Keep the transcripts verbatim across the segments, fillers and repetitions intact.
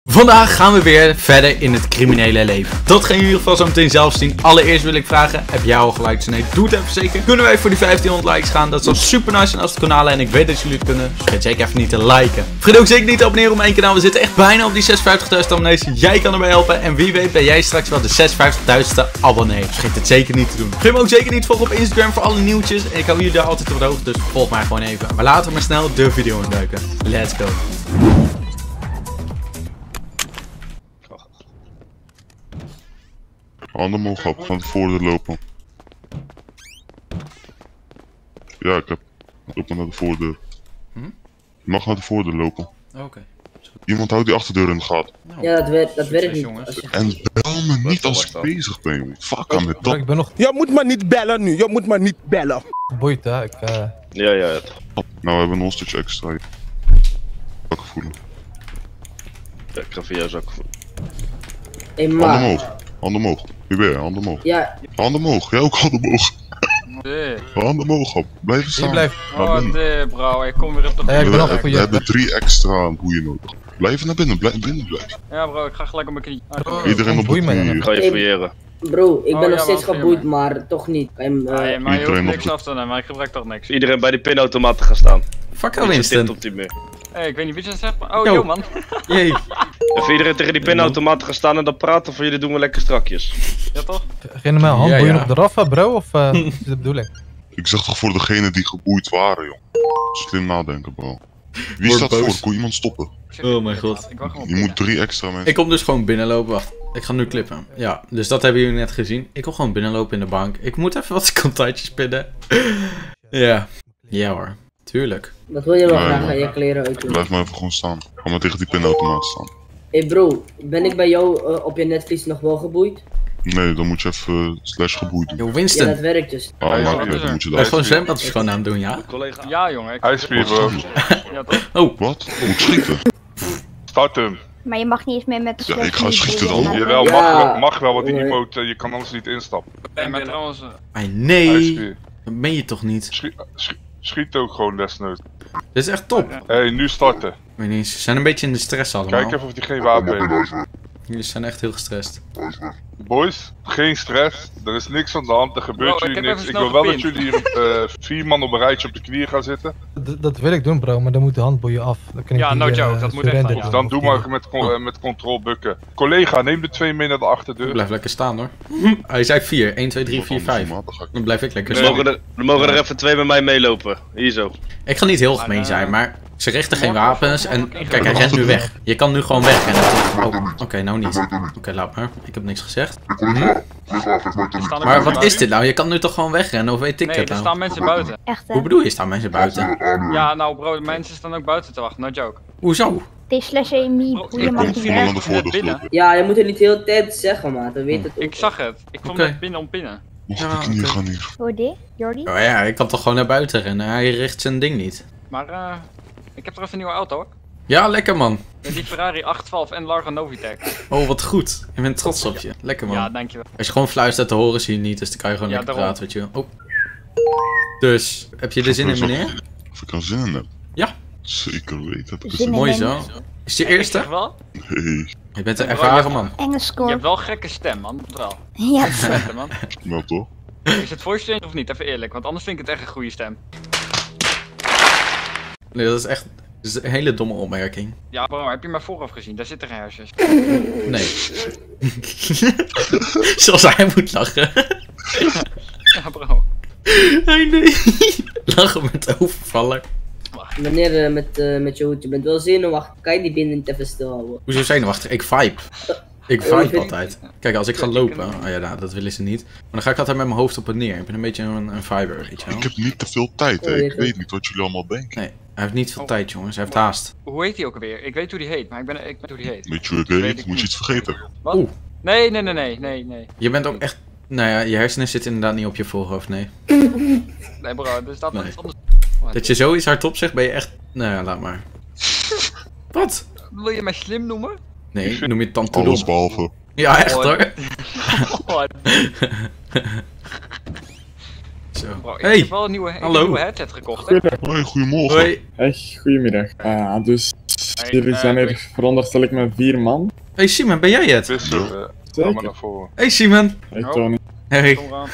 Vandaag gaan we weer verder in het criminele leven. Dat gaan jullie in ieder geval zo meteen zelf zien. Allereerst wil ik vragen, heb jij al geliked? Nee, doe het even zeker. Kunnen wij voor die vijftienhonderd likes gaan? Dat zou super nice zijn als het kanaal en ik weet dat jullie het kunnen. Dus vergeet zeker even niet te liken. Vergeet ook zeker niet te abonneren op mijn kanaal. We zitten echt bijna op die zesenvijftigduizend abonnees. Jij kan erbij helpen en wie weet ben jij straks wel de zesenvijftigduizendste abonnee. Dus vergeet het zeker niet te doen. Vergeet me ook zeker niet te volgen op Instagram voor alle nieuwtjes. En ik hou jullie daar altijd op de hoogte, dus volg mij gewoon even. Maar laten we maar snel de video induiken. Let's go. Handen omhoog op, van de voordeur lopen. Ja, ik heb. Loop maar naar de voordeur. Hm? Je mag naar de voordeur lopen. Oké. Okay. Iemand houdt die achterdeur in de gaten. Nou, ja, dat werkt, dat werkt niet. Jongens. Je... En bel me niet als ik bezig ben, joh. Fuck aan met dat. Ik ben nog Je moet me niet bellen nu, je moet me niet bellen. geboeid, hè. Ik, uh... Ja, ja. Het... Nou, we hebben een hostage extra. Zak voelen. Ja, ik ga via jouw zak voelen. Hey, Handen maar... omhoog. Handen omhoog. Wie ben je? Handen omhoog. Ja. Handen omhoog. Jij ook handen omhoog. Nee. Handen omhoog op. Blijf staan. blijf. Oh nee bro, ik kom weer op de Ja, ik we, ben nog we, voor we je. hebben drie extra boeien nodig. Blijf naar binnen. Blijf binnen blijven. Ja bro, ik ga gelijk op mijn knie. Oh, Iedereen op de boei me dan. knie. Ik ga je fouilleren. Bro, ik ben Oh, nog ja, steeds wat geboeid, vind je maar toch niet. I'm, uh... Ah, ja, maar je hoeft Iedereen op niks de- af te nemen, maar ik gebruik toch niks. Iedereen bij die pinautomaat te gaan staan. Fuck Niet jou, zo tipt Winston. op die muur. Hé, hey, ik weet niet wie je dat zegt, maar... Oh, Yo. yo man. Jee. Even iedereen tegen die pinautomaat te gaan staan en dan praten van jullie doen we lekker strakjes. Ja toch? Geen normaal Ja, handboeien ja. op de raffa, bro? Of uh, wat is de bedoeling? Ik zeg toch voor degene die geboeid waren, joh. Slim nadenken, bro. Wie Word staat boos. voor? Kon iemand stoppen? Ik zeg Oh niet, mijn ik god. wacht- Ik wacht gewoon Je op moet drie extra mensen. Ik kom dus gewoon binnenlopen. Wacht, ik ga nu clippen. Ja, dus dat hebben jullie net gezien. Ik kom gewoon binnenlopen in de bank. Ik moet even wat contactjes pinnen. Ja. Ja hoor. Tuurlijk. Wat wil je wel Nee, graag maar- aan je kleren uitdoen? Blijf maar even gewoon staan. Ga maar tegen die pinautomaat staan. Hey bro, ben ik bij jou uh, op je netvlies nog wel geboeid? Nee, dan moet je even uh, slash geboeid doen. Yo, Ja, Winston. dat werkt dus. Ah, Ja, ja, maakt wat niet is uit, dan er? moet je Hij is gewoon daar. zwembadjes gewoon aan het doen, ja? Collega. Ja jongen, ik... Ijsspier bro. Ja toch? Oh, Wat? Moet schieten? Start hem. Maar je mag niet eens meer met de Ja, slechte ik ga niet schieten boeien, dan. maar- Jawel, Ja. mag, wel, mag wel, want die Nee. emote, eh, je kan anders niet instappen. Nee, maar trouwens... eh, ai, nee. Ijsspier. Dat ben je toch niet? Schiet, schiet, schiet ook gewoon desnoods. Dit is echt top. Ja. Hé, hey, nu starten. Ik weet niet, ze zijn een beetje in de stress allemaal. Kijk even of die geen wapen heeft. Jullie zijn echt heel gestrest. Boys, geen stress. Er is niks aan de hand, er gebeurt Bro, ik jullie heb niks. even Ik snel wil wel dat gepind. jullie hier eh, vier man op een rijtje op de knieën gaan zitten. D dat wil ik doen, bro, maar dan moet de handboeien af. Dan kan ik Ja, die, no eh, joke, dat moet echt surrender af. doen, Dan of doe die- maar met, con eh, met control bukken. Collega, neem de twee mee naar de achterdeur. Blijf lekker staan hoor. Hij zei vier. één, twee, drie, vier, vijf. Dan ga ik Dan blijf ik lekker Er staan. mogen er, er mogen er even twee met mij meelopen. Hier zo. Ik ga niet heel Maar, gemeen eh, zijn, maar ze richten geen morgen- wapens en morgen- kijk, hij rent nu weg. Je kan nu gewoon wegrennen. Oh, oké, nou niet. Oké, laat maar. Ik heb niks gezegd. Hm? er staan ook Maar mensen wat is dit buiten. nou? Je kan nu toch gewoon wegrennen, of weet ik Nee, het er nou? staan mensen buiten. Echt, hè? Hoe bedoel je, staan mensen buiten? Ja, nou bro, de mensen staan ook buiten te wachten, no joke. Hoezo? T slash Amy Bro, boeien ik mag kom niet iemand aan meer. de voordeur binnen. gelopen. Ja, je moet het niet de hele tijd zeggen, maat. We weten het ook. Ik zag het. Ik kwam Oké. net binnen om pinnen. Mag Ja, op de knieën oké. gaan hier. Jordi? Jordi? Oh ja, ik kan toch gewoon naar buiten rennen. Hij richt zijn ding niet. Maar eh, ik heb er even een nieuwe auto hoor. Ja, lekker man. Met die Ferrari acht twaalf en Largo Novitec. Oh, wat goed. Ik ben trots op je. Lekker man. Ja, dankjewel. Als je gewoon fluistert, te horen zie je niet, dus dan kan je gewoon Ja, lekker daarom. praten, weet je wel. Oh. Dus, heb je er zin in, meneer? Of ik er zin in heb? Ja. Zeker weten. Heb ik er Zin zin in. Mooi Nee, zo. Is het je eerste? Ik zeg wel, in? Hey, Je bent een Bro, ervaren je- man. Enge je score. hebt wel een gekke stem man. Wel. Ja, Slechte man. wel toch? Is het voice change of niet? Even eerlijk, want anders vind ik het echt een goede stem. Nee, dat is echt dat is een hele domme opmerking. Ja bro, heb je mij vooraf gezien? Daar zitten geen hersens. Nee. Zoals hij moet lachen. Ja bro. Hey, nee. Lachen met overvallen. Meneer, uh, met, uh, met je hoed, je bent wel zenuwachtig. Kan je die binnen niet even stilhouden? Hoezo zenuwachtig? Ik vibe. Ik vibe altijd. Kijk, als ik ga lopen, oh ja, nou, dat willen ze niet. Maar dan ga ik altijd met mijn hoofd op en neer. Ik ben een beetje een, een viber, weet je wel. Ik heb niet te veel tijd, hè. Oh, je Ik gaat- weet niet wat jullie allemaal denken. Nee, hij heeft niet veel Oh. tijd, jongens. Hij heeft haast. Hoe heet hij ook alweer? Ik weet hoe die heet, maar ik ben ik weet hoe die heet. Weet je hoe ik Weet heet? ik Moet je niet. iets vergeten? Wat? Oeh. Nee, nee, nee, nee, nee, nee. Je bent ook echt... Nou ja, je hersenen zitten inderdaad niet op je voorhoofd, nee. Nee bro, er staat nog Nee. iets anders. Dat je zoiets hardop zegt, ben je echt... Nou ja, laat maar. Wat? Wil je mij slim noemen? Nee, noem je tante Alles dom. behalve. Ja, echt Oh, hoor. Oh, Zo. Bro, ik Hey, heb wel een nieuwe, ik heb hallo. een nieuwe headset gekocht, hè. Hoi, goedemorgen. Hoi. Hey, goedemiddag. Ah, dus Hey, jullie eh, zijn ik- hier, veronderstel ik, met vier man. Hey Simon, ben jij het? Dus, Ja. uh, ga maar Zeker. naar voren. Hey Simon. Hey Oh. Tony. Hey. Kom eraan.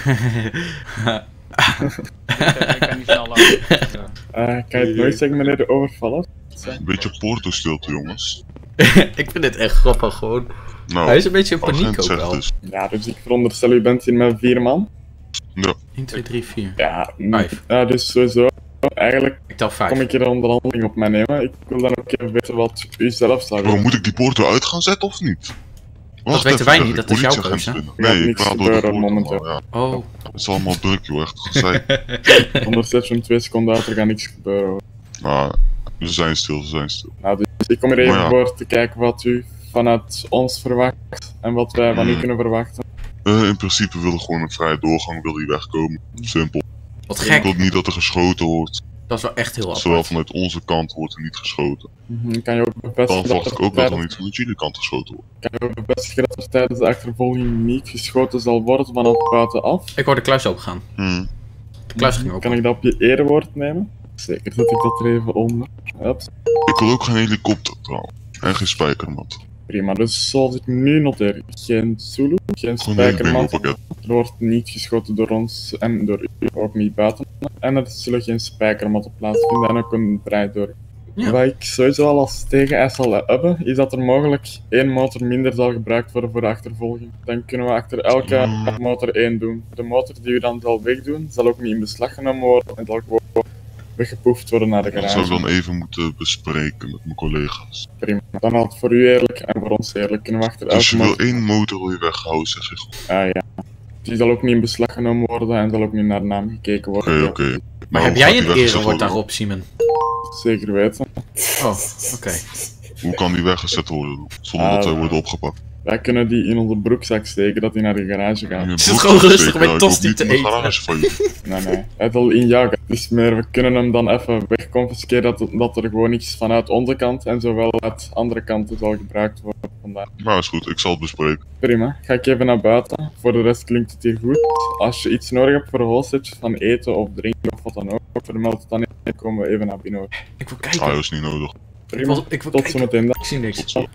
Ik kan niet snel lopen. Uh, kan je het nooit zeggen, meneer de overvaller? Een beetje Porto-stilte, jongens. Ik vind dit echt grappig gewoon. Nou, Hij is een beetje in paniek agent ook zegt wel. dus. Ja, dus ik veronderstel u bent hier met vier man. Ja, één, twee, drie, vier. Ja, mm, Vijf. ja dus sowieso. Eigenlijk Ik tel vijf. kom ik hier een onderhandeling op mij nemen. Ik wil dan ook even weten wat u zelf zou oh, willen. moet ik die Porto uit gaan zetten of niet? Wacht weten even, wij zeg niet, ik, dat is jouw politieagent keuze. binnen. Er gaat Nee, ik niks praat door de gebeuren Porto. momenteel. maar Ja, Oh. het is allemaal druk, joh. Echt gezeik. Anders zet je hem twee seconden uit, er gaat niks gebeuren. Hoor. Nou, ze zijn stil, ze zijn stil. Nou, dus ik kom er even Maar ja. voor te kijken wat u vanuit ons verwacht en wat wij van u Hmm. kunnen verwachten. Uh, in principe wil ik gewoon een vrije doorgang, wil hij wegkomen. Simpel. Wat Ik wil gek. niet dat er geschoten wordt. Dat is wel echt heel Zowel apart. vanuit onze kant wordt er niet geschoten. Mhm, Kan je ook bevestigen Dan dat verwacht er ik ook dat er tijdens- niet vanuit jullie kant geschoten wordt. Kan je ook bevestigen dat er tijdens de achtervolging niet geschoten zal worden vanaf buitenaf? Ik hoor de kluis opengaan. Hmm. De kluis ging Kan open. ik dat op je erewoord nemen? Zeker, zet ik dat er even onder. Ups, Ik wil ook geen helikopter trouwens. En geen spijkermat. prima. Dus zoals ik nu noteer, geen Zulu, geen Gewoon een hele spijkerman. pakket. Er wordt niet geschoten door ons en door u, ook niet buiten. En er zullen geen spijkermatten plaatsvinden en ook een draaidoor. Ja. Wat ik sowieso al als tegeneis zal hebben, is dat er mogelijk één motor minder zal gebruikt worden voor de achtervolging. Dan kunnen we achter elke Mm. motor één doen. De motor die u dan zal wegdoen, zal ook niet in beslag genomen worden en zal gewoon weggepoefd worden naar de Dat zou ik garage. dan even moeten bespreken met mijn collega's. Prima. Dan had het voor u eerlijk en voor ons eerlijk. Kunnen we achter Dus elke je wil motor... één motor wil je weghouden, zeg je gewoon. Ah ja. Die zal ook niet in beslag genomen worden en zal ook niet naar de naam gekeken Oké, worden. oké. Maar Nou, heb jij gaat een die weggezet erewoord worden? daarop, Simon? Zeker weten. Oh, oké. Hoe kan die weggezet worden zonder dat Ah. hij wordt opgepakt? Wij kunnen die in onze broekzak steken dat hij naar de garage gaat. In je Het is broek gewoon rustig steken, met ja, ik hoop tosti niet te in de eten. garage van je. Nee, nee. Hij zal in jouw garage. Dus meer, we kunnen hem dan even wegconfisceren dat, dat er gewoon niets vanuit onze kant en zowel uit andere kanten zal gebruikt worden vandaag. Nou, is goed. Ik zal het bespreken. Prima. Ga ik even naar buiten. Voor de rest klinkt het hier goed. Als je iets nodig hebt voor een hostage van eten of drinken of wat dan ook, vermeld het dan even. Dan komen we even naar binnen. hoor. Ik wil Ah, kijken. dat is niet nodig. Ik Prima. wil, ik wil Tot kijken. zometeen dan. Ik zie niks. Tot zo.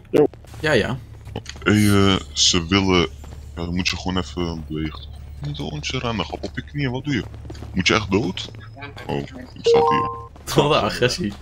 Ja, ja. Hey, eh, ze willen... Ja, dan moet je gewoon even bewegen. Niet een rondje rennen, grap op je knieën, wat doe je? Moet je echt dood? Oh, die staat hier. Wat een agressie.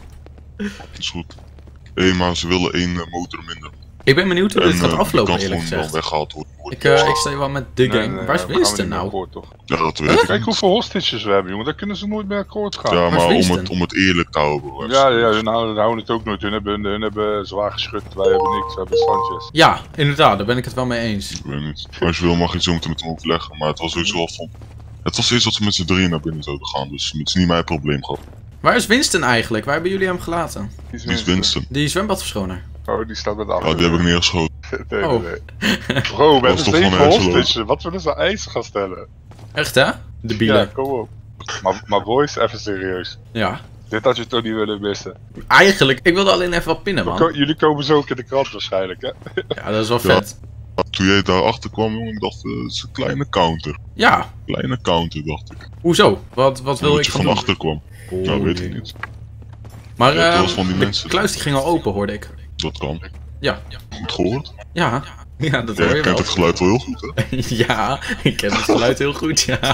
Is goed. Hé, hey, maar ze willen één eh, motor minder. Ik ben benieuwd hoe dit En, gaat eh, aflopen, die kan eerlijk gewoon dan gezegd. weggehaald worden. Ik, eh, ik sta wel met de Nee, gang. nee, Waar is daar gaan we Winston niet mee nou? akkoord, toch? Ja, dat weet ik Kijk niet. hoeveel hostages we hebben, jongen. Daar kunnen ze nooit meer akkoord gaan. Ja, Ja, Waar maar is om Winston? het, om het eerlijk te houden. bro. ja, hun houden, houden het ook nooit. Hun hebben, hun hebben zwaar geschud. Wij hebben niks. We hebben Sanchez. Ja, inderdaad, daar ben ik het wel mee eens. Ik weet niet. Als je wil mag je het zo meteen met hem overleggen, maar het was sowieso al van... Het was eerst dat ze met z'n drieën naar binnen zouden gaan, dus het is niet mijn probleem gehad. Waar is Winston eigenlijk? Waar hebben jullie hem gelaten? Die Die is Winston. Die zwembadverschoner. Oh, die staat met de Ja, achter. die heb ik neergeschoten. Nee, Oh. nee, nee. Bro, we Dat hebben is toch zeven gewoon Angelo? hostages. Wat willen ze eisen gaan stellen? Echt hè? De bielen. Ja, kom op. Maar, maar boys, even serieus. Ja. Dit had je toch niet willen missen. Eigenlijk, ik wilde alleen even wat pinnen, Ko- man. Jullie komen zo ook in de krant waarschijnlijk, hè? Ja, dat is wel Ja. vet. Toen jij daarachter kwam, jongen, ik dacht, eh, het is een kleine counter. Ja, Kleine counter, dacht ik. hoezo? Wat, wat wil Omdat ik je van van doen? achter kwam. Oh, Nou, weet jee. ik niet. Maar Ja, het eh, was van die de mensen. kluis die ging al open, hoorde ik. Dat kan. Ja. Goed gehoord? Ja, ja dat Jij hoor je wel. kent het geluid wel heel goed, hè? Ja, ik ken het geluid heel goed, ja.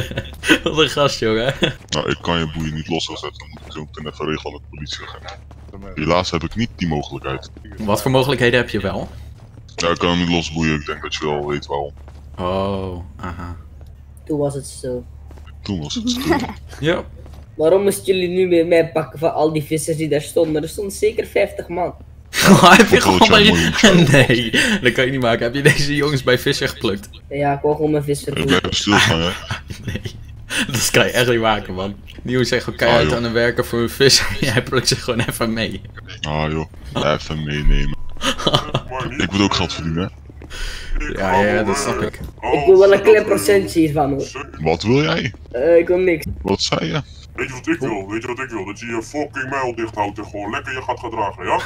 Wat een gast, jongen. Nou, ik kan je boeien niet los gaan zetten. Dan moet ik zo meteen even regelen met de politieagent. Helaas heb ik niet die mogelijkheid. Wat voor mogelijkheden heb je wel? Ja, ik kan hem niet losboeien. Ik denk dat je wel weet waarom. Oh, aha. Toen was het zo. Toen was het stil. Ja. Waarom moesten jullie nu weer mij pakken van al die vissers die daar stonden? Er stonden zeker vijftig man. heb je Wat wil gewoon jij bij... mooi omschrijven? Nee, dat kan je niet maken. Heb je deze jongens bij Visser geplukt? Ja, ik wou gewoon mijn vis Ik vervoeren. blijf stilstaan, hè? Nee, dat kan je echt niet maken, man. Die jongens zijn gewoon keihard Ah, joh. aan het werken voor een vis. Jij plukt ze gewoon even mee. Ah, joh. Even meenemen. Ik moet ook geld verdienen, hè? Ja, ja, dat snap ik. Ik wil wel een klein procentje hiervan hoor. Wat wil jij? Eh, ik wil niks. Wat zei je? Weet je wat ik wil? Weet je wat ik wil? Dat je je fucking mijl dicht houdt en gewoon lekker je gaat gedragen, ja?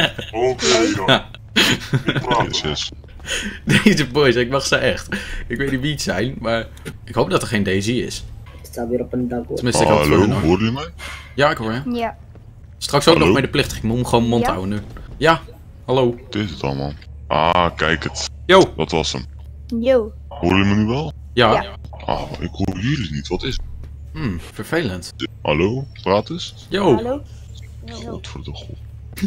Oké, ja. Niet praten. Yes, yes. Deze boys, ik mag ze echt. Ik weet niet wie het zijn, maar ik hoop dat er geen Daisy is. sta weer op een dak hoor. Tenminste, ik had het voor Hallo, hun, hoor. horen jullie mij? Ja, ik hoor je. Ja. Straks ook Hallo? nog medeplichtig. Ik moet gewoon mond Ja? houden nu. Ja, hallo. Dit is het allemaal. Ah, kijk het. Yo. Dat was hem. Yo. Horen jullie me nu wel? Ja. Ja. Ah, ik hoor jullie niet. Wat is het? Hmm, vervelend. Hallo? Praat eens. Yo. Hallo? Godverdomme god.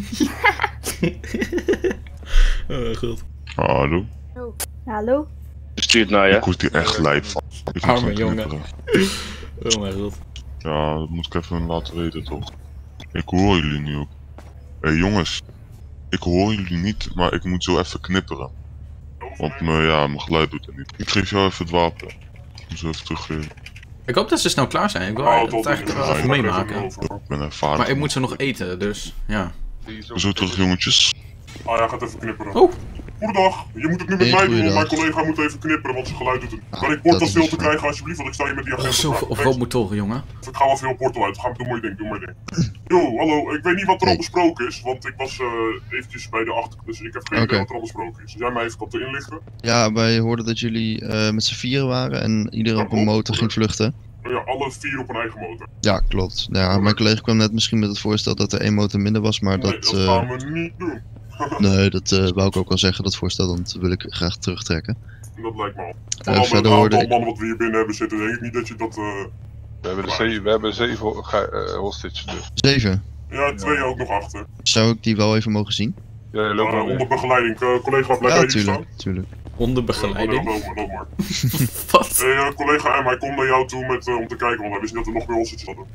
Oh, goed. Hallo? Hallo? Stuurt naar je. Ik word hier echt lijp van. Ik moet Arme gaan jongen. knipperen. Oh mijn god. Ja, dat moet ik even laten weten toch. Ik hoor jullie nu ook. Hé hey, jongens. Ik hoor jullie niet, maar ik moet zo even knipperen. Want me, ja, mijn geluid doet het niet. Ik geef jou even het wapen. Ik moet zo even teruggeven. Ik hoop dat ze snel klaar zijn. Ik wil Oh, het tot eigenlijk wel nu. even meemaken. Ik ben ervaren. Maar ik moet ze nog eten, dus ja. Zo terug jongetjes. Ah ja, gaat even knipperen. Oh. Goedendag, je moet het nu met Hey, mij doen, want mijn goeiedag. collega moet even knipperen, want zijn geluid doet het. Ah, Kan ik dat portal is stil te fijn. krijgen alsjeblieft, want ik sta hier met die Oh, agent. zoveel of roodmotoren, jongen. Ik ga wel veel portal uit, ga doe mooi ding, doe mooi ding. Yo, hallo, ik weet niet wat er al Hey. besproken is, want ik was eh eventjes bij de achter, dus ik heb geen idee Oké. wat er al besproken is. Dus jij mij even kan inlichten? Ja, wij hoorden dat jullie eh, met z'n vieren waren en ieder op een motor ging vluchten. Oh ja, alle vier op een eigen motor. Ja, klopt. Ja, mijn collega kwam net misschien met het voorstel dat er één motor minder was, maar Nee, dat... dat eh, gaan we niet doen. nee, dat eh, wou ik ook al zeggen, dat voorstel, dat wil ik graag terugtrekken. Dat lijkt me al. Eh, Vooral met verder het hoorde aantal ik... mannen wat we hier binnen hebben zitten, denk ik niet dat je dat... eh We hebben, er zeven, we hebben zeven ge- eh, hostages dus. Zeven. Ja, twee ook nog achter. Zou ik die wel even mogen zien? Ja, je loopt Uh, maar mee. onder begeleiding, uh, collega, blijf Ja, jij hier staan? tuurlijk, tuurlijk. Onder Uh, begeleiding. loop maar, loop maar. Wat? Hey, uh, collega M, hij komt naar jou toe met, uh, om te kijken, want hij wist niet dat er nog meer hostages hadden.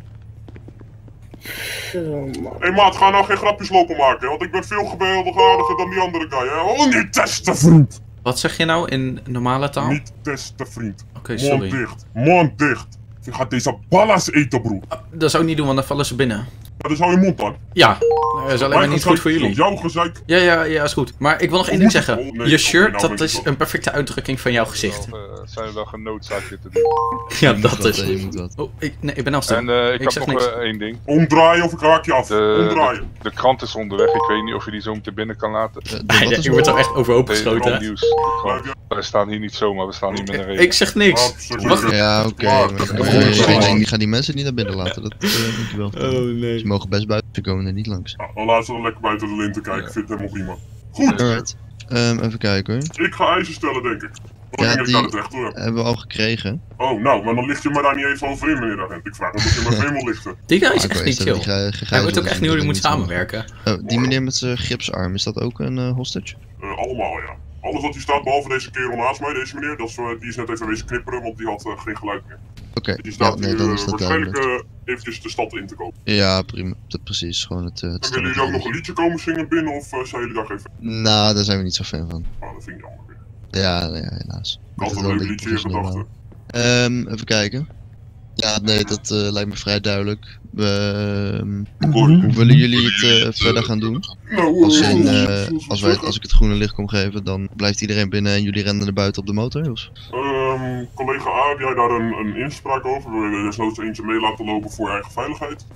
Zo, man. Hé hey, maat, ga nou geen grapjes lopen maken, hè, want ik ben veel geweldiger dan die andere guy, hè. Oh, niet testen, vriend! Wat zeg je nou in normale taal? Niet testen, vriend. Oké, Mond sorry. dicht, mond dicht. Je gaat deze ballas eten, broer. Dat zou ik niet doen, want dan vallen ze binnen. Ja, dus hou je mond aan. Ja, dat is alleen maar niet goed voor jullie. Jouw gezeik. Ja, ja, ja, is goed. Maar ik wil nog één Hoe ding moet zeggen. het? Oh, nee, Je oké, shirt, nou dat weet ik is wel. een perfecte uitdrukking van jouw gezicht. Wel, eh, zijn we wel genoodzaakt dit te doen. Ja, Je moet dat wat, is hè, je goed. moet wat. Oh, ik, nee, ik ben al stil. En eh, ik, Ik heb zeg nog niks. eh, één ding. Omdraaien of ik raak je af. De, Omdraaien. de, de krant is onderweg. Ik weet niet of je die zo meteen binnen kan laten. Eh, de- Ah, wat ja, is ik word er? er echt overhoop Nee, geschoten. Ron hè. Nieuws. De krant. Wij staan hier niet zomaar, we staan hier met een reden. Ik zeg niks. Absoluut. Wacht. Ja, oké. Klaar. maar- Dat maar- is goed. maar- Ik ga die mensen niet naar binnen laten, dat eh, moet je wel vertellen. nee. Ze mogen best buiten, ze komen er niet langs. Nou, dan laten ze dan lekker buiten de linten kijken, ik vind het helemaal prima. Goed, Alright, Ehm, even kijken hoor. ik ga eisen stellen, denk ik. Dan Ja, denk ik die- aan het recht hoor. Hebben we al gekregen. Oh, nou, maar dan licht je me daar niet even over in, meneer de agent. Ik vraag me of je me even wil lichten. Die guy is Maar ik echt wil niet eerst even chill. die ge- Hij weet ook gegijzelde echt niet hoe hij moet niet zo. samenwerken. Oh, die meneer met zijn gipsarm, is dat ook een eh, hostage? Uh, allemaal, ja. Alles wat hier staat, behalve deze kerel naast mij, deze meneer, dat is, uh, die is net even wezen knipperen, want die had uh, geen geluid meer. Oké, Die ja, staat nee, hier dan uh, is dat waarschijnlijk duidelijk. uh, eventjes de stad in te kopen. Ja, prima. Dat, precies, gewoon het... eh, het En willen jullie ook nog een stelletje. liedje komen zingen binnen, of uh, zijn jullie daar geen fan? Nou, daar zijn we niet zo fan van. Oh, dat vind ik jammer. Ja, nee, ja, helaas. Ik had het een wel leuk een liedje beetje in gedachten. Ehm, even kijken. Ja, nee, dat eh, lijkt me vrij duidelijk. We, ehm, Hoor- hoe willen jullie het eh, verder gaan doen? Nou, Als, uh, in, uh, eh, als, wij, als ik het groene licht kom geven, dan blijft iedereen binnen en jullie rennen naar buiten op de motor? Of? Ehm, collega A, heb jij daar een, een inspraak over? Wil je er desnoods eentje mee laten lopen voor je eigen veiligheid?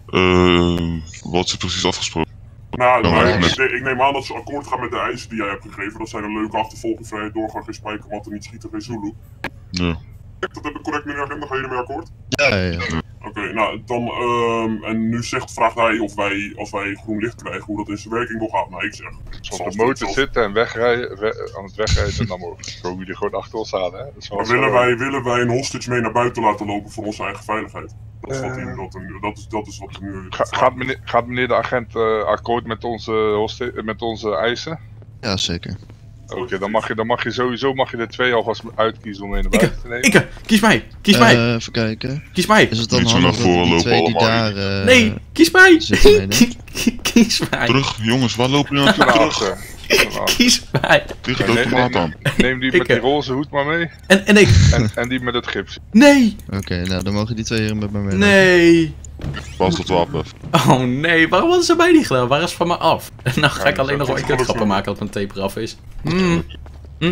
Eh, wat is er precies afgesproken? Nou, Nou, nou, maar- ik, ik neem aan dat ze akkoord gaan met de eisen die jij hebt gegeven. Dat zijn een leuke achtervolging, vrijheid, doorgaan, geen spijkermatten, niet schieten, geen Zulu. Ja. Dat heb ik correct, meneer agent, dan ga je ermee akkoord? Ja, ja, ja. Oké, nou, dan, ehm, en nu zegt, vraagt hij of wij, als wij groen licht krijgen, hoe dat in zijn werking wil gaan. Nou, ik zeg. Als we op de motor zitten en wegrijden, we- aan het wegrijden, dan mogen- komen jullie gewoon achter ons aan, hè? Dat is wel Maar zo- willen wij, willen wij een hostage mee naar buiten laten lopen voor onze eigen veiligheid? Dat is wat, hij, dat, er- dat, is, dat is wat er nu... Ga- gaat, meneer, gaat meneer de agent eh, akkoord met onze, hosta- met onze eisen? Ja, zeker. Oké, dan mag je, dan mag je sowieso mag je er twee alvast uitkiezen om mee naar Ikke, buiten te nemen. Ikke, kies mij, kies Eh, mij, even kijken. kies mij. Is het dan Niet zo handig naar dat voren die twee lopen die allemaal. daar... eh, Nee, kies mij. zitten meenemen? Kies mij. Terug, jongens, waar lopen jullie Naar naartoe? Terug, achter. Naar achter. Kies mij. tegen Nee, de nee, automaat nee, aan. Neem die met Ikke. die roze hoed maar mee. En, en ik. En, en die met het gips. Nee, Oké, nou dan mogen die twee hier met mij mee. nee. Pas dat wapen even. Oh nee, waarom hadden ze mij niet gedaan? Waar is het van me af? En nou ga Ja, ik alleen nog dat wel is een keer goed. grappen maken dat mijn tape eraf is. Mm. Mm.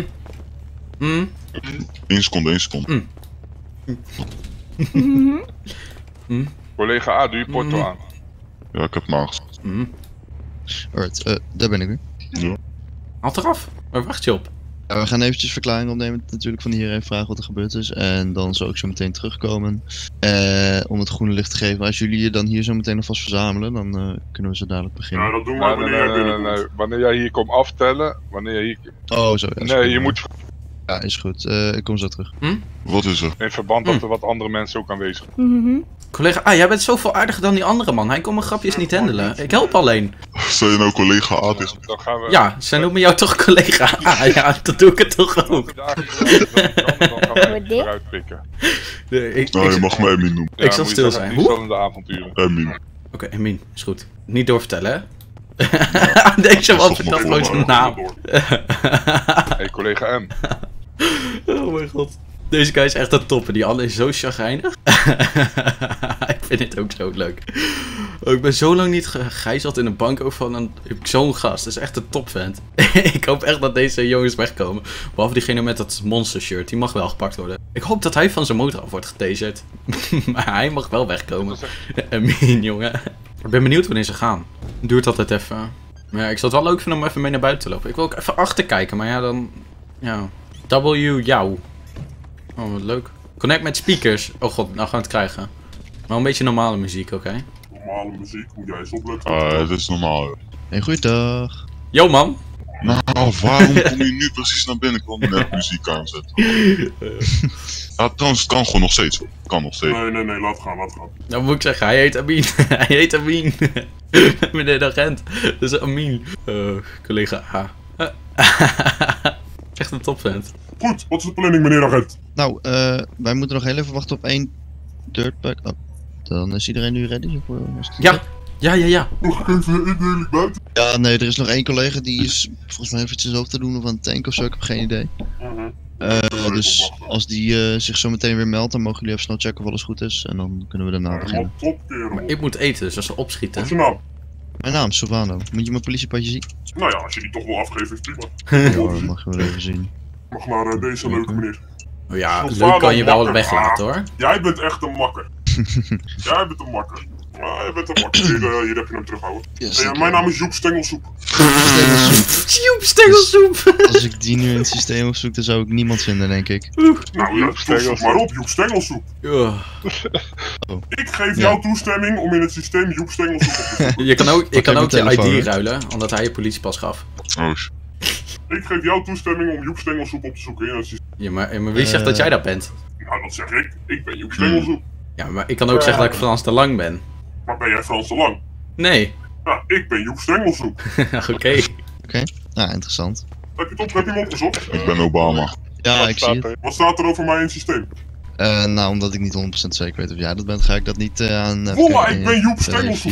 Mm. Eén seconde, één seconde. Collega A, doe je porto Mm. aan. Ja, ik heb hem aangezet. Mm. Alright, eh, daar ben ik weer. Ja. Haal het eraf. Waar wacht je op? Ja, we gaan eventjes verklaring opnemen natuurlijk van iedereen, vragen wat er gebeurd is. En dan zal ik zo meteen terugkomen uh, om het groene licht te geven. Als jullie je dan hier zo meteen alvast verzamelen, dan uh, kunnen we zo dadelijk beginnen. Ja, dat doen we Nee, wanneer nee, jij nee, nee, binnenkomt. nee. Wanneer jij hier komt aftellen, wanneer jij hier... Oh, zo. Ja, is Nee, goed. je moet Ja, is goed. Uh, ik kom zo terug. Wat is er? in verband dat er wat andere mensen ook aanwezig zijn. Mhm. Collega, ah, jij bent zoveel aardiger dan die andere man. Hij kon mijn grapjes niet handelen. Ik help alleen. Zijn je nou collega A tegen me? Dan gaan we... Ja, zij noemen jou toch collega. Ah, ja, dat doe ik het toch ook. Dan gaan we Wat dit? eruit pikken. Nee, ik, Nou, je ik- mag me Emmy noemen. Ik zal moet je stil zeggen, zijn. die Hoe? zullen de avonturen. Emmy. Oké, Emin, is goed. Niet doorvertellen, hè? Deze man vertelt gewoon zijn naam. Hey, collega M. Oh mijn god. Deze guy is echt een topper. Die Anne is zo chagrijnig. Ik vind dit ook zo leuk. Oh, ik ben zo lang niet gegijzeld in een bank van een zo'n gast. Dat is echt een topvent. Ik hoop echt dat deze jongens wegkomen. Behalve diegene met dat monster shirt. Die mag wel gepakt worden. Ik hoop dat hij van zijn motor af wordt getaserd. Maar hij mag wel wegkomen. Emin, jongen. Ik ben benieuwd wanneer ze gaan. Duurt altijd even. Maar ja, ik zou het wel leuk vinden om even mee naar buiten te lopen. Ik wil ook even achter kijken. Maar ja, dan... Ja. W jou. Oh, wat leuk. Connect met speakers. Oh god, nou gaan we het krijgen. Maar een beetje normale muziek, oké? Okay? Normale muziek, moet jij eens opletten. Ah, het is normaal, joh. Hey, goeiedag. Yo man. Nou, waarom kom je nu precies naar binnen? Ik wil net muziek aanzetten. Ja, trouwens, het kan gewoon nog steeds, hoor. Het kan nog steeds. Nee, nee, nee, laat gaan, laat gaan. Nou moet ik zeggen, hij heet Amin. Hij heet Amin. Meneer de agent. Dat is Amin. Uh, collega A. Echt een topvent. Goed, wat is de planning, meneer agent? Nou, uh, wij moeten nog heel even wachten op één dirtbag. Oh, dan is iedereen nu ready? Of, uh, is het Ja, ja, ja, ja. Mag ik even indeling buiten? Ja, nee, er is nog één collega die is volgens mij eventjes ook te doen of aan het tank of zo, ik heb geen idee. Uh, dus als die uh, zich zo meteen weer meldt, dan mogen jullie even snel checken of alles goed is en dan kunnen we daarna beginnen. Top, kerel. Maar ik moet eten, dus als ze opschieten. Wat is je naam? Mijn naam is Sylvano. Moet je mijn politiepadje zien? Nou ja, als je die toch wil afgeven, is prima. Ja, dat mag je wel even zien. Mag naar uh, deze leuke meneer. Oh ja, Sylvano, leuk kan je wel makker. weglaten hoor. Jij bent echt een makker. Jij bent een makker. Ja, jij bent een makker. Hier, uh, hier heb je hem terughouden. Yes, hey, uh, mijn naam is Joep Stengelsoep. Joep Stengelsoep! Als ik die nu in het systeem opzoek, dan zou ik niemand vinden, denk ik. Nou ja, zoek maar op, Joep Stengelsoep. Oh. Ik geef Ja. jou toestemming om in het systeem Joep Stengelsoep op te zoeken. Je kan ook, je Pak kan even ook je mijn telefoon, I D hè? ruilen, omdat hij je politiepas gaf. Oh, shit. Ik geef jou toestemming om Joep Stengelsoep op te zoeken in het systeem. Ja, maar, maar wie zegt dat jij dat bent? Nou, dat zeg ik. Ik ben Joep Stengelsoep. Ja, maar ik kan ook zeggen dat ik Frans de Lang ben. Maar ben jij Frans de Lang? Nee. Nou, ik ben Joep Stengelsoep. Oké. Oké, okay. Nou, interessant. Heb je het op? Heb je hem opgezocht? Ik ben Obama. Ja, ik zie het. Wat staat er over mij in het systeem? Uh, nou, omdat ik niet honderd procent zeker weet of jij dat bent, ga ik dat niet uh, aan... Uh, Volla, ik ben Joep Stengelsoep.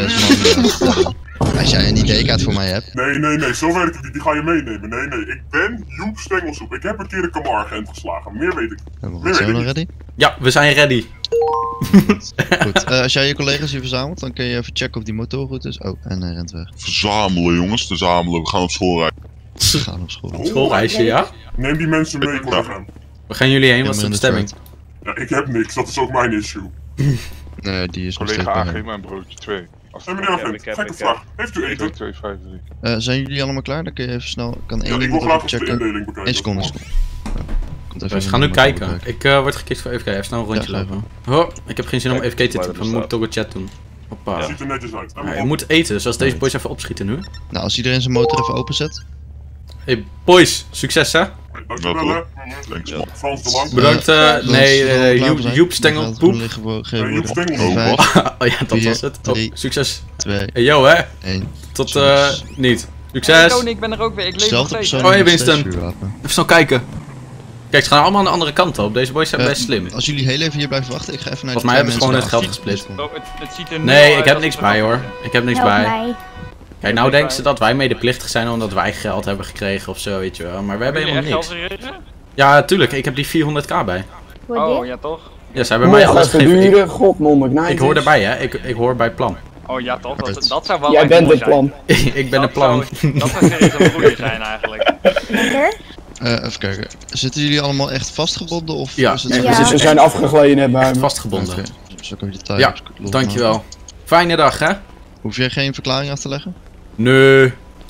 Als jij een I D-kaart voor mij hebt. Nee, nee, nee, zo werkt het niet. Die ga je meenemen. Nee, nee, ik ben Joep Stengelsoep. Ik heb een keer de Kamar-agent geslagen. Meer weet ik. Hebben we Meer het zo weet nog ik. ready? Ja, we zijn ready. Goed, uh, als jij je collega's hier verzamelt, dan kun je even checken of die motor goed is. Oh, en hij rent weg. Verzamelen, jongens. Verzamelen. We gaan op school rijden. We gaan op school. Schoolreisje, ja? Neem die mensen mee, collega. We gaan jullie heen, Ja, wat is de maar in de bestemming? Ja, ik heb niks. Dat is ook mijn issue. Nee, die is nog steeds Collega A, bij geef hem. mij een broodje twee. Als Hé, meneer agent, gekke vraag. Heeft u eten? twee vijf drie. Uh, zijn jullie allemaal klaar? Dan kun je even snel... Kan één Ja, ik iemand wil graag even even de checken? indeling bekijken. Eén seconde, één seconde. Komt even We in gaan nu de motor kijken. bekijken. Ik uh, word gekikt voor even kijken. Even snel een rondje Ja, lopen. Oh, ik heb geen zin om Kijk, even te waar tippen. het Dan moet ik bestaat. toch een chat doen. Hoppa. Het ziet er netjes uit. Ja, je moet eten, dus als deze boys even opschieten nu. Nou, als iedereen zijn motor even openzet. Hey boys, succes hè? Dankjewel, hè. Thanks, man. Frans de Lang. Bedankt, Uh, eh, als nee, we eh, klaar Joep, zijn, Joep dan Stengel, gaat het poep. groen licht gewo- gegeven Nee, Joep worden. Stengel. Oh, Vijf, wat? Oh ja, dat Vier, was het. Oh, drie, succes. twee, Hey yo hè, één. tot eh, niet. Succes. Tony, ik ben er ook weer. Ik leef nog Zelfde steeds. persoon. Oh, hey, met een Winston. vuurwapen. Even snel kijken. Kijk, ze gaan allemaal aan de andere kant op. Deze boys zijn Eh, best slim. Als jullie heel even hier blijven wachten, ik ga even naar Volgens mij hebben ze gewoon het geld gesplit. Oh, het, het ziet er nu Nee, al ik uit heb als niks het er bij nog hoor. is. Ik heb niks Help bij. mij. Kijk, nou denken ze dat wij medeplichtig zijn omdat wij geld hebben gekregen of zo, weet je wel. Maar we hebben Hebben helemaal jullie echt niks. geld gekregen? Ja, tuurlijk. Ik heb die vierhonderd k bij. Voor Oh, dit? ja toch? Ja, ze hebben mij alles gegeven. Ik, godmondig, ik hoor erbij, hè. Ik, ik hoor bij plan. Oh ja toch? Dat, dat zou wel Jij echt bent mooi het plan. Ik ben Dat een plan. zou- Dat zou serieus een broer zijn eigenlijk. Lekker? Uh, even kijken. Zitten jullie allemaal echt vastgebonden of Ja. is het Ja, zo- we zitten- zijn afgegleden net bij me. Vastgebonden. Oké, zal ik even de tijd Ja, dankjewel. Fijne dag, hè? Hoef jij geen verklaring af te leggen? Nee.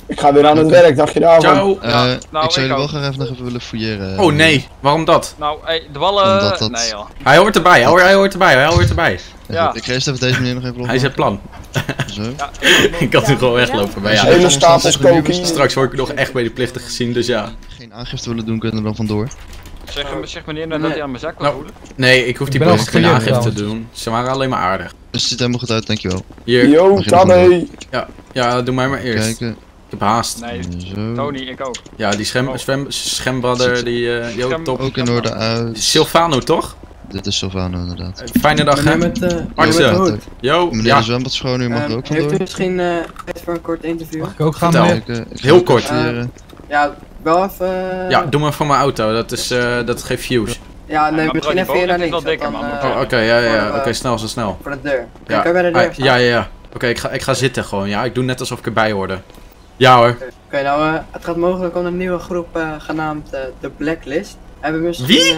Ik ga weer aan het werk, dacht je daarvan? Ciao. Eh, nou, ik zou ik jullie wel ook. graag even nog even willen fouilleren. Oh nee, waarom dat? Nou, hey, de ballen... Omdat dat- Nee joh. Hij hoort erbij, hij hoort, hij hoort erbij, hij hoort erbij. Ja. Ik ga eerst even deze meneer nog even op. Hij is het plan. Zo. Ja, Ik kan nu gewoon weglopen, maar Hele ja. stapels cocaïne. Straks word ik nog echt medeplichtig gezien, dus ja. Geen aangifte willen doen, kunnen we dan vandoor. zeg, zeg meneer nou dat hij aan mijn zak wil Nou, voelen. Nee, ik hoef die Ik ben boys al geen gefouilleerd aangifte te trouwens. doen. Ze waren alleen maar aardig. Dus het ziet helemaal goed uit, dankjewel. Hier, Yo, Mag je nog Tadé. ja, doe mij maar eerst. Kijken. Ik heb haast. Nee, Zo. Tony, ik ook. Ja, die schem, Oh. zwem, schembradder, die, eh yo, Schem- top. Ook in orde uit. Silvano, toch? Dit is Silvano inderdaad. Fijne dag, hè? Artsen. Yo, Meneer ja, de zwembadschooner, u mag er ook vandoor. misschien uh, tijd voor een kort interview? Mag ik ook gaan, Vertel. meneer? Kijken, ik ga Heel ook kort. fouilleren. Ja, wel even... ja, doe maar voor mijn auto, dat is, eh, dat geeft views. Ja, nee, maar misschien bro, die even hier naar boot is links. wel dikker, dan, man. eh, Oh, oké, ja, ja, ja, voor, oké, eh, snel, zo snel. Voor de deur. Ja. Kan je bij de deur Ah, ja, ja, ja. Oké, ik, ga, ik ga zitten gewoon, ja. Ik doe net alsof ik erbij hoorde. Ja hoor. Oké, nou, uh, het gaat mogelijk om een nieuwe groep uh, genaamd uh, The Blacklist. Hebben we misschien... Wie? Uh,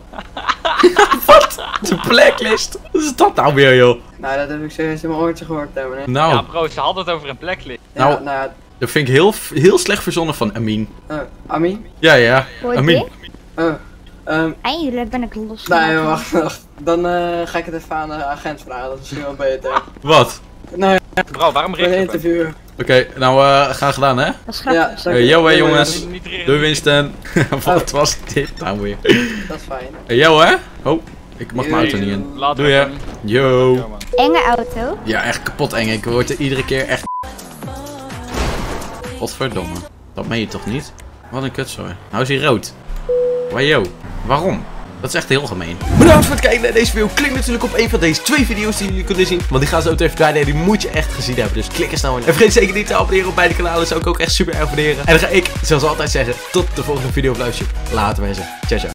De blacklist. Wat is dat nou weer, joh? nou, dat heb ik serieus in mijn oortje gehoord, hè, meneer. Nou, Ja bro, ze hadden het over een blacklist. Nou. Ja, nou ja, dat vind ik heel, heel slecht verzonnen van Amin. uh, Ami? Ja, ja. Hoor Amin. dit? Uh, um, Eindelijk ben ik los. nee, wacht, wacht. Dan uh, ga ik het even aan de agent vragen, dat is misschien wel beter. Wat? Nou ja, Bro, waarom voor een richt je op hem? interview. Oké, nou, eh graag gedaan, hè? Dat is Ja, grappig. zal Hey, ik- yo, hè, nee, jongens. Niet richten. Doei, Winston. Wat was dit nou weer? Dat is fijn. Hey, yo, hè? Oh, ik mag mijn auto niet in. Later. Doei, hè. Tony. Yo. Ja, man. Enge auto. Ja, echt kapot eng. Ik word er iedere keer echt... Godverdomme. Dat meen je toch niet? Wat een kutzooi. Nou is hij rood. Wajo. Waarom? Dat is echt heel gemeen. Bedankt voor het kijken naar deze video. Klik natuurlijk op een van deze twee video's die jullie kunnen zien. Want die gaan zo meteen verdwijnen en die moet je echt gezien hebben. Dus klik er snel in. En vergeet zeker niet te abonneren op beide kanalen. Zou ik ook echt super erg waarderen. En dan ga ik, zoals altijd zeggen, tot de volgende video. Blijf je later wezen. Ciao, ciao.